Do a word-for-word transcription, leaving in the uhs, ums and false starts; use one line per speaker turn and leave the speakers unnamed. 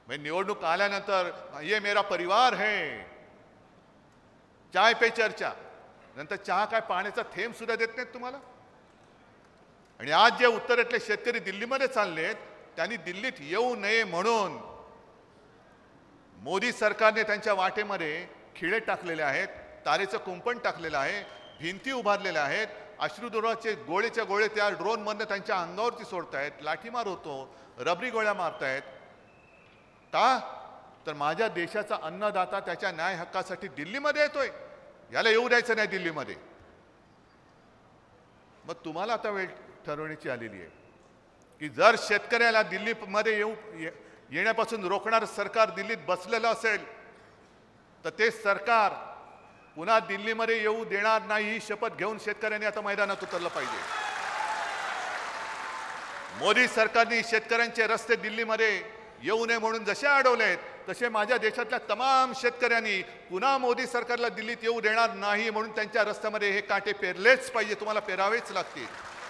मैं निवडणूक आल्यानंतर ये मेरा परिवार है, चाय पे चर्चा, नंतर चहा काय पाण्याचा थेंब सुद्धा देत नाहीत तुम्हाला. आणि आज जे उत्तरेतले शेतकरी दिल्लीमध्ये चाललेत त्यांनी दिल्लीत येऊ नये म्हणून मोदी सरकारने त्यांच्या वाटेमध्ये खिळे टाकलेले आहेत, तारेचं कुंपण टाकलेलं आहे, भिंती उभारलेल्या आहेत, अश्रुधुराचे गोळेच्या गोळे त्या ड्रोनमधनं त्यांच्या अंगावरती सोडतायत, लाठीमार होतो, रबरी गोळ्या मारतायत. का तर माझ्या देशाचा अन्नदाता त्याच्या न्याय हक्कासाठी दिल्लीमध्ये येतोय, याला येऊ द्यायचं नाही दिल्लीमध्ये. मग तुम्हाला आता वेळ ठरवण्याची आलेली आहे की जर शेतकऱ्याला दिल्लीमध्ये येऊ येण्यापासून रोखणारं सरकार दिल्लीत बसलेलं असेल तर ते सरकार पुन्हा दिल्लीमध्ये येऊ देणार नाही ही शपथ घेऊन शेतकऱ्यांनी आता मैदानात उतरलं पाहिजे. मोदी सरकारने शेतकऱ्यांचे रस्ते दिल्लीमध्ये येऊ नये म्हणून जसे अडवलेत तसे माझ्या देशातल्या तमाम शेतकऱ्यांनी पुन्हा मोदी सरकारला दिल्लीत येऊ देणार नाही म्हणून त्यांच्या रस्त्यामध्ये हे काटे पेरलेच पाहिजे, तुम्हाला पेरावेच लागतील.